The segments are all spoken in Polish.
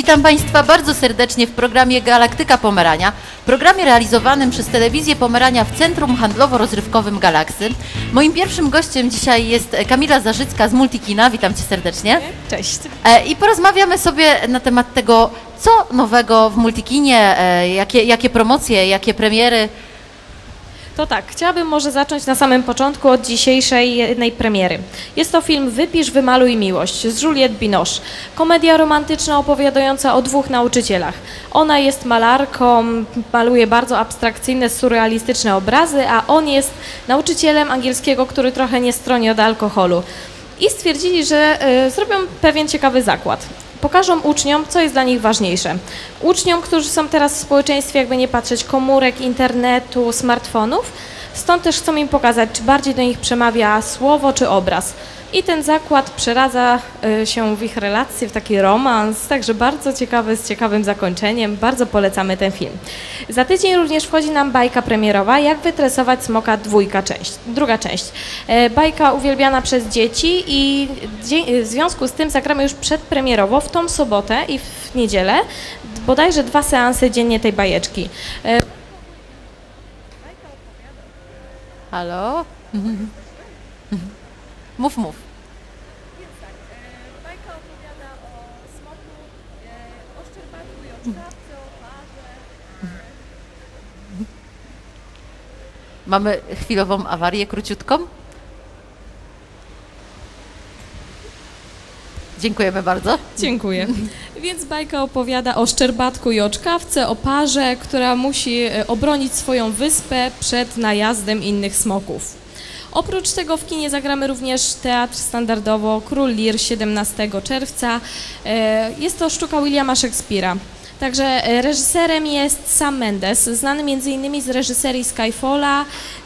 Witam Państwa bardzo serdecznie w programie Galaktyka Pomerania, programie realizowanym przez Telewizję Pomerania w Centrum Handlowo-Rozrywkowym Galaksy. Moim pierwszym gościem dzisiaj jest Kamila Zarzycka z Multikina. Witam Cię serdecznie. Cześć. I porozmawiamy sobie na temat tego, co nowego w Multikinie, jakie promocje, jakie premiery. To tak, chciałabym może zacząć na samym początku od dzisiejszej jednej premiery. Jest to film Wypisz, wymaluj miłość z Juliette Binoche. Komedia romantyczna opowiadająca o dwóch nauczycielach. Ona jest malarką, maluje bardzo abstrakcyjne, surrealistyczne obrazy, a on jest nauczycielem angielskiego, który trochę nie stroni od alkoholu. I stwierdzili, że zrobią pewien ciekawy zakład. Pokażą uczniom, co jest dla nich ważniejsze. Uczniom, którzy są teraz w społeczeństwie, jakby nie patrzeć, komórek, internetu, smartfonów, stąd też chcą im pokazać, czy bardziej do nich przemawia słowo, czy obraz. I ten zakład przeradza się w ich relacje, w taki romans, także bardzo ciekawy, z ciekawym zakończeniem. Bardzo polecamy ten film. Za tydzień również wchodzi nam bajka premierowa, Jak wytresować smoka druga część. Bajka uwielbiana przez dzieci i w związku z tym zagramy już przedpremierowo w tą sobotę i w niedzielę, bodajże 2 seanse dziennie tej bajeczki. Halo? Mów. Więc tak, bajka opowiada o smoku, o szczerbaku i o czkawce, o parze. Mamy chwilową awarię, króciutką. Dziękujemy bardzo. Dziękuję. Więc bajka opowiada o szczerbatku i o czkawce, o parze, która musi obronić swoją wyspę przed najazdem innych smoków. Oprócz tego w kinie zagramy również teatr standardowo Król Lir 17 czerwca. Jest to sztuka Williama Shakespeare'a. Także reżyserem jest Sam Mendes, znany m.in. z reżyserii Skyfalla,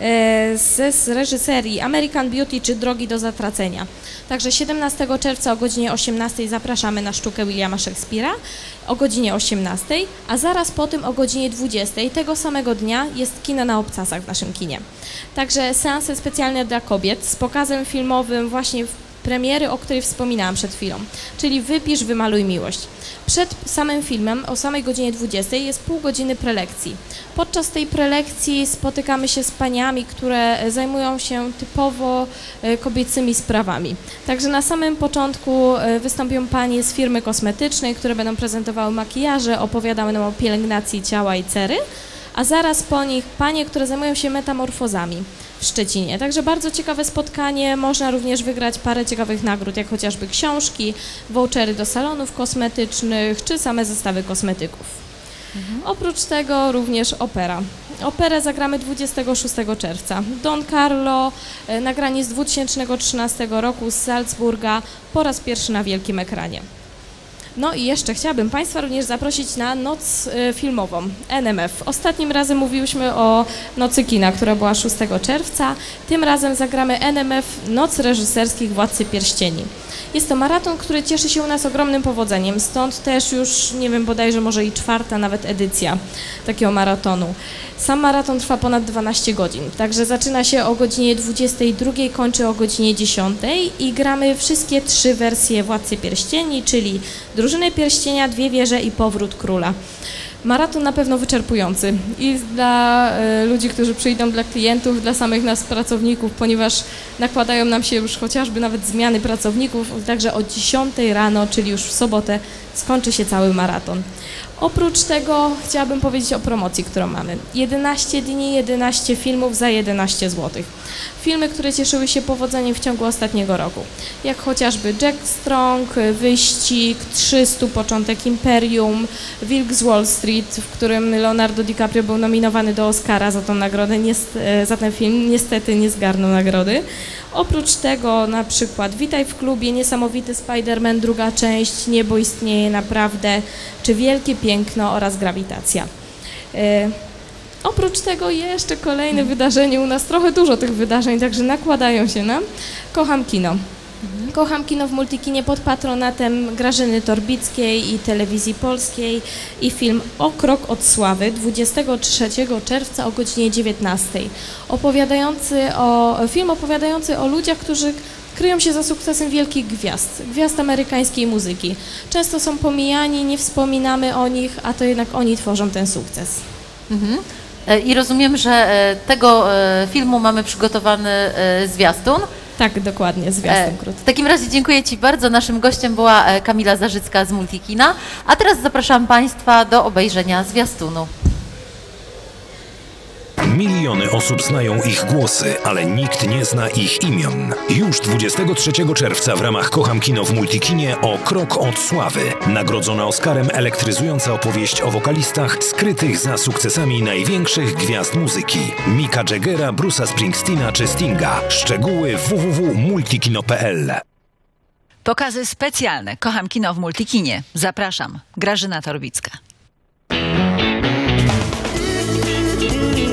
z reżyserii American Beauty czy Drogi do zatracenia. Także 17 czerwca o godzinie 18 zapraszamy na sztukę Williama Shakespeare'a o godzinie 18, a zaraz po tym o godzinie 20 tego samego dnia jest kino na obcasach w naszym kinie. Także seanse specjalne dla kobiet z pokazem filmowym właśnie premiery, o której wspominałam przed chwilą, czyli Wypisz, wymaluj miłość. Przed samym filmem o samej godzinie 20 jest pół godziny prelekcji. Podczas tej prelekcji spotykamy się z paniami, które zajmują się typowo kobiecymi sprawami. Także na samym początku wystąpią panie z firmy kosmetycznej, które będą prezentowały makijaże, opowiadały nam o pielęgnacji ciała i cery, a zaraz po nich panie, które zajmują się metamorfozami w Szczecinie. Także bardzo ciekawe spotkanie, można również wygrać parę ciekawych nagród, jak chociażby książki, vouchery do salonów kosmetycznych, czy same zestawy kosmetyków. Oprócz tego również opera. Operę zagramy 26 czerwca. Don Carlo, nagranie z 2013 roku z Salzburga, po raz pierwszy na wielkim ekranie. No i jeszcze chciałabym Państwa również zaprosić na noc filmową, NMF. Ostatnim razem mówiłyśmy o Nocy Kina, która była 6 czerwca. Tym razem zagramy NMF Noc Reżyserskich Władcy Pierścieni. Jest to maraton, który cieszy się u nas ogromnym powodzeniem, stąd też już, nie wiem, bodajże może i 4. nawet edycja takiego maratonu. Sam maraton trwa ponad 12 godzin, także zaczyna się o godzinie 22, kończy o godzinie 10 i gramy wszystkie 3 wersje Władcy Pierścieni, czyli Drużynę Pierścienia, Dwie Wieże i Powrót Króla. Maraton na pewno wyczerpujący i dla ludzi, którzy przyjdą, dla klientów, dla samych nas pracowników, ponieważ nakładają nam się już chociażby nawet zmiany pracowników, także o 10 rano, czyli już w sobotę, skończy się cały maraton. Oprócz tego chciałabym powiedzieć o promocji, którą mamy. 11 dni, 11 filmów za 11 zł. Filmy, które cieszyły się powodzeniem w ciągu ostatniego roku, jak chociażby Jack Strong, Wyścig, 300, Początek Imperium, Wilk z Wall Street, w którym Leonardo DiCaprio był nominowany do Oscara za tą nagrodę, za ten film, niestety nie zgarnął nagrody. Oprócz tego na przykład Witaj w klubie, Niesamowity Spider-Man, druga część, Niebo istnieje naprawdę, czy Wielkie Piękno oraz Grawitacja. Oprócz tego jeszcze kolejne wydarzenie, u nas trochę dużo tych wydarzeń, także nakładają się nam. Kocham kino. Kocham kino w Multikinie pod patronatem Grażyny Torbickiej i Telewizji Polskiej i film O krok od sławy 23 czerwca o godzinie 19. Film opowiadający o ludziach, którzy kryją się za sukcesem wielkich gwiazd amerykańskiej muzyki. Często są pomijani, nie wspominamy o nich, a to jednak oni tworzą ten sukces. I rozumiem, że tego filmu mamy przygotowany zwiastun. Tak, dokładnie, zwiastun krótki. W takim razie dziękuję Ci bardzo. Naszym gościem była Kamila Zarzycka z Multikina, a teraz zapraszam Państwa do obejrzenia zwiastunu. Miliony osób znają ich głosy, ale nikt nie zna ich imion. Już 23 czerwca w ramach Kocham Kino w Multikinie o krok od sławy. Nagrodzona Oscarem elektryzująca opowieść o wokalistach skrytych za sukcesami największych gwiazd muzyki. Micka Jaggera, Bruce'a Springsteena czy Stinga. Szczegóły www.multikino.pl. Pokazy specjalne. Kocham Kino w Multikinie. Zapraszam. Grażyna Torbicka.